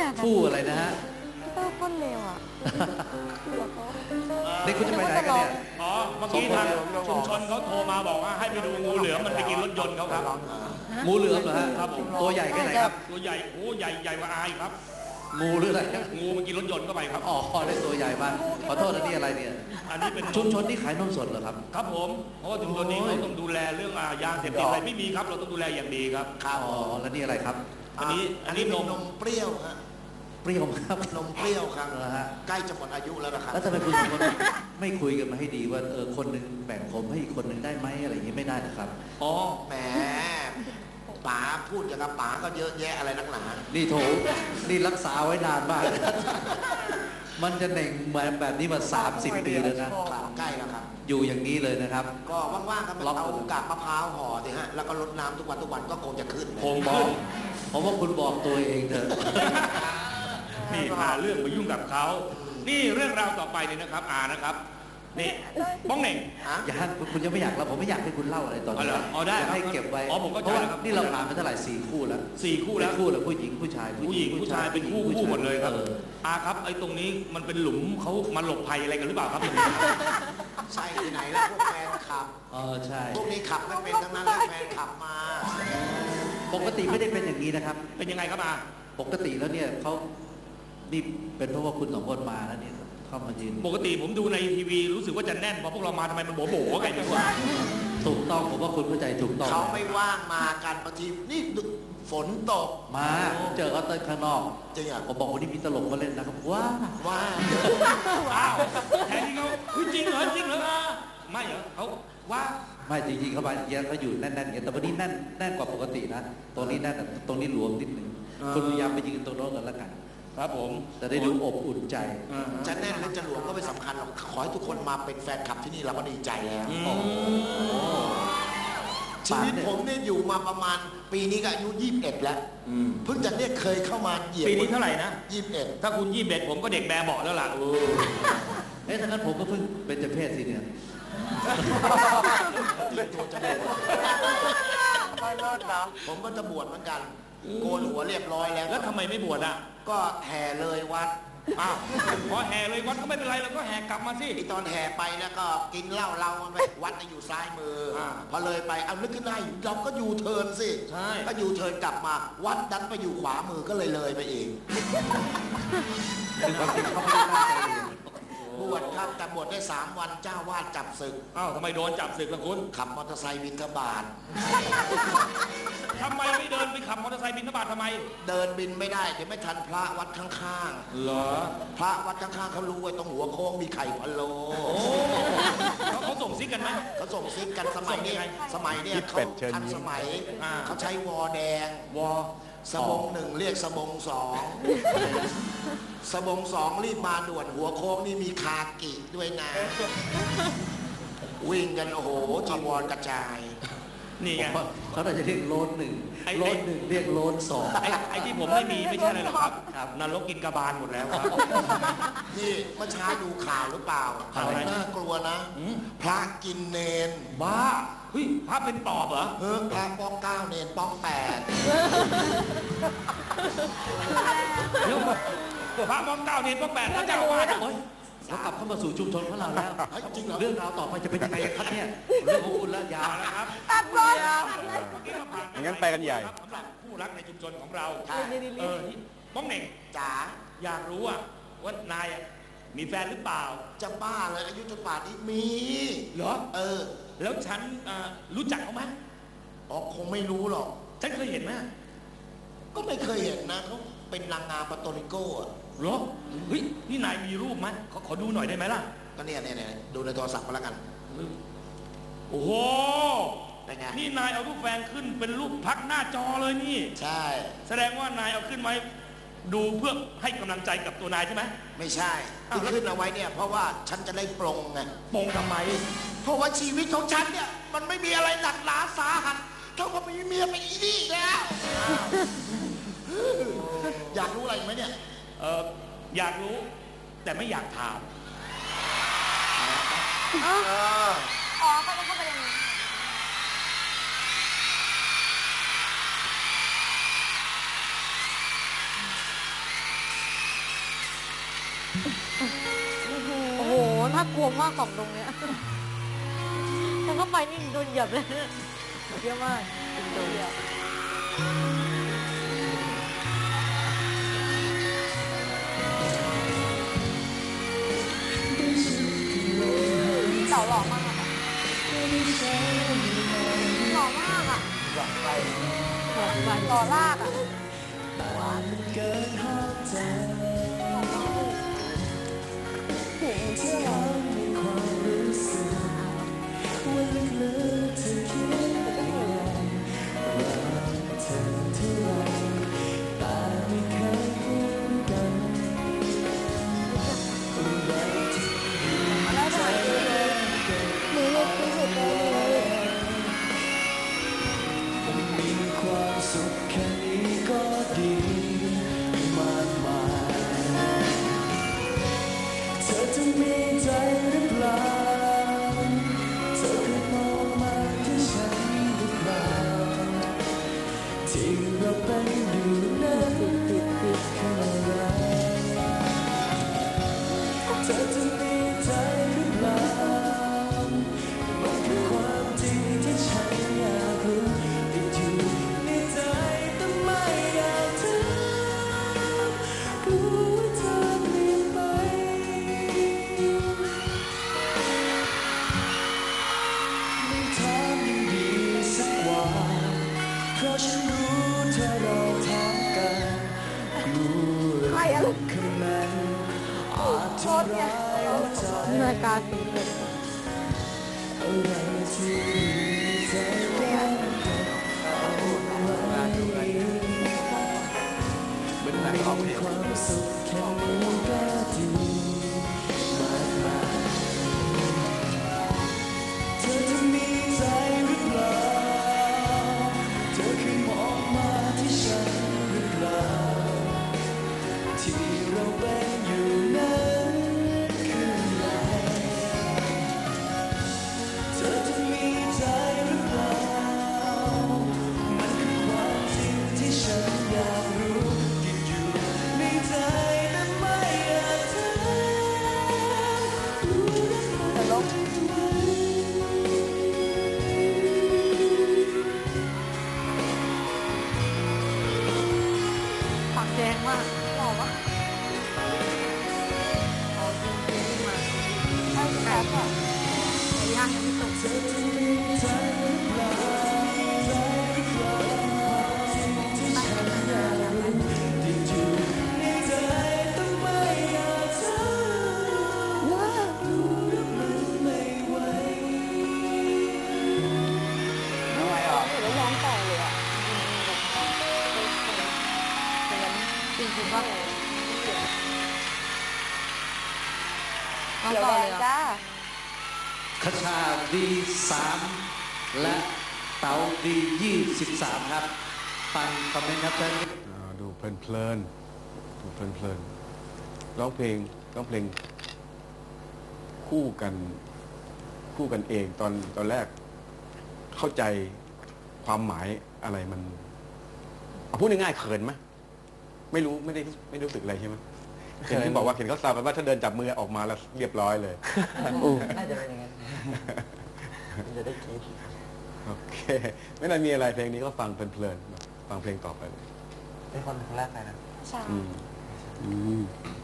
ฟู่อะไรนะฮะคนเร็วอ่ะนี่คุณจะไปไหนกันเนี่ยอ๋อเมื่อกี้ทางชุมชนเขาโทรมาบอกว่าให้ไปดูงูเหลือมมันไปกินรถยนต์เขาครับงูเหลือมเหรอฮะครับผมตัวใหญ่แค่ไหนครับตัวใหญ่โอ้ใหญ่กว่าอายครับงูหรืออะไรงูมันกินรถยนต์เข้าไปครับอ๋อได้ตัวใหญ่มากขอโทษนะนี่อะไรเนี่ยอันนี้เป็นชุมชนที่ขายนมสดเหรอครับครับผมเพราะว่าชุมชนนี้เราต้องดูแลเรื่องยาเสพติดอะไรไม่มีครับเราต้องดูแลอย่างดีครับอ๋อแล้วนี่อะไรครับอันนี้นมเปรี้ยวฮะเปรี้ยวครับนมเปรี้ยวครับนะฮะใกล้จะหมดอายุแล้วนะครับแล้วทำไมคุณคนไม่คุยกันมาให้ดีว่าคนหนึ่งแบ่งผมให้อีกคนหนึ่งได้ไหมอะไรอย่างนี้ไม่ได้นะครับอ๋อแหมป๋าพูดอย่างกับป๋าก็เยอะแยะอะไรนักหนานี่โถนี่รักษาไว้นานมากมันจะเน่งเหมือนแบบนี้มา30 ปีแล้วนะใกล้แล้วครับอยู่อย่างนี้เลยนะครับก็ว่างๆก็เอากาบมะพร้าวห่อสิฮะแล้วก็รดน้ำทุกวันก็คงจะขึ้นผมว่าคุณบอกตัวเองเถอะนี่หาเรื่องไปยุ่งกับเขานี่เรื่องราวต่อไปนี่นะครับนะครับนี่บ้องเหน่งอย่าคุณยังไม่อยากเราผมไม่อยากให้คุณเล่าอะไรตอนนี้ได้ให้เก็บไว้เพราะว่านี่เราผ่านไปเท่าไหร่4 คู่แล้ว 4 คู่แล้วผู้หญิงผู้ชายผู้ชายเป็นคู่หมดเลยครับครับไอ้ตรงนี้มันเป็นหลุมเขามาหลบภัยอะไรกันหรือเปล่าครับใช่ที่ไหนแล้วพวกแฟนขับใช่พวกนี้ขับไม่เป็นทั้งนั้นแฟนขับมาปกติไม่ได้เป็นอย่างนี้นะครับเป็นยังไงครับปกติแล้วเนี่ยเขานี่เป็นเพราะว่าคุณ2 คนมาแล้วเนี่ยเข้ามายืนปกติผมดูในทีวีรู้สึกว่าจะแน่นพอพวกเรามาทำไมมันโบ๋ๆกันจังวะถูกต้องผมว่าคุณเข้าใจถูกต้องเขาไม่ว่างมากันบางทีนี่ฝนตกมาเจอเขาเต้นข้างนอกจริงอ่ะผมบอกวันนี้มีตลกมาเล่นนะครับว้าวแทนที่เขาจริงเหรอไม่เหรอเขาว่าไม่จริงๆเขาไปเขาอยู่แน่นๆแต่วันนี้แน่นกว่าปกตินะตรงนี้แน่นตรงนี้หลวมนิดนึงคุณพยายามไปยืนตรงโน้นกันแล้วกันครับผมจะได้ดูอบอุ่นใจจะแน่นหรือจะหลวมก็ไม่สำคัญหรอกขอให้ทุกคนมาเป็นแฟนคลับที่นี่เราก็ดีใจแล้วชีวิตผมเนี่ยอยู่มาประมาณปีนี้ก็อายุ21แล้วเพิ่งจะเนี่ยเคยเข้ามาเหยียบปีนี้เท่าไหร่นะ 21 ถ้าคุณ21ผมก็เด็กแบเบาะแล้วล่ะถ้างั้นผมก็เพิ่งเป็นเจ้าเพศสิเนี่ยผมก็จะบวชเหมือนกันโกนหัวเรียบร้อยแล้วทำไมไม่บวชก็แห่เลยวัดพอแห่เลยวัดก็ไม่เป็นไรเราก็แห่กลับมาสิตอนแห่ไปแล้วก็กินเหล้าเราไปวัดจะอยู่ซ้ายมือพอเลยไปเอานึกขึ้นได้เราก็ยูเทิร์นสิก็ยูเทิร์นกลับมาวัดดันไปอยู่ขวามือก็เลยไปเองบวชครับแต่บวชได้3 วันเจ้าวาดจับศึกทำไมโดนจับศึกล่ะคุณขับมอเตอร์ไซค์บิณฑบาตทำไมไม่เดินไปขับมอเตอร์ไซค์บิณฑบาตทำไมเดินบินไม่ได้เดี๋ยวไม่ทันพระวัดข้างๆเหรอพระวัดข้างๆเขารู้ไว้ตรงหัวโค้งมีไข่พะโล้เขาส่งซิกกันไหมเขาส่งซิกกันสมัยนี้เขาทันสมัยเขาใช้วอแดงสบง1เรียกสบง2สบง2รีบมาด่วนหัวโค้งนี่มีคากิด้วยนะวิ่งกันโอ้โหจีวรกระจายนี่ไงเขาจะเรียกโลน1เรียกโลน2 ไอ้ที่ผมไม่มีไม่ใช่อะไรหรอกครับนรกกินกระบาลหมดแล้วครับนี่เมื่อเช้าดูข่าวหรือเปล่าน่ากลัวนะพระกินเนนบ้าพระเป็นปอบเหรอพระป้อง9เนนป้อง8 พระป้อง9เนนป้อง8แล้วเจ้าอาวาสเรากลับเข้ามาสู่ชุมชนของเราแล้วเรื่องราวต่อไปจะเป็นยังไงครับเนี่ยเรื่องของคุณและยานะครับตัดบอลงั้นไปกันใหญ่สำหรับผู้รักในชุมชนของเราบ้องเหน่งจ๋าอยากรู้ว่านายมีแฟนหรือเปล่าจะบ้าเลยอายุจนป่านนี้มีเหรอแล้วฉันรู้จักเขาไหมคงไม่รู้หรอกฉันเคยเห็นไหมก็ไม่เคยเห็นนะเขาเป็นนางงามปาโตริโก้เหรอนี่นายมีรูปไหมขอดูหน่อยได้ไหมล่ะก็เนี่ยดูในโทรศัพท์มาแล้วกันโอ้โหนี่นายเอารูปแฟนขึ้นเป็นรูปพักหน้าจอเลยนี่ใช่แสดงว่านายเอาขึ้นไว้ดูเพื่อให้กำลังใจกับตัวนายใช่ไหมไม่ใช่ที่ขึ้นเอาไว้เนี่ยเพราะว่าฉันจะได้ปลงไงปลงทำไมเพราะว่าชีวิตของฉันเนี่ยมันไม่มีอะไรหนักหนาสาหัสเท่ากับมีเมียเป็นอีนี่แล้วอยากรู้อะไรไหมเนี่ยอยากรู้แต่ไม่อยากถามเขาจะเข้าไปยังไงโอ้โหน่ากลัวมากของตรงเนี้ยฉันก็ไปนี่โดนเหยียบเลยเยอะมากโดนเหยียบเต่าหล่อมากอะหล่อมากอะหล่อไปหล่อลากอะเชื่อเหรอรายการสีเงินเป็นไหนของเพลปากแดงมากหล่อปะเอาจริงๆมาใช่ครับอ่ะไก่ย่างยังไม่สุกเดี๋ยวแดงจ้าคชาดี3และเต๋าดี23ครับฟังคอมเมนต์ครับท่านดูเพลินๆดูเพลินๆร้องเพลงคู่กันเองตอนแรกเข้าใจความหมายอะไรมันเอาพูดง่ายๆเขินไหมไม่รู้สึกอะไรใช่ไหมเห็นที่บอกว่าเห็นเขาแซวกันว่าถ้าเดินจับมือออกมาแล้วเรียบร้อยเลยน่าจะเป็นอย่างนั้นมันจะได้คิดโอเคไม่น่ามีอะไรเพลงนี้ก็ฟังเพลินๆฟังเพลงต่อไปเลยเป็นคนแรกใครนะใช่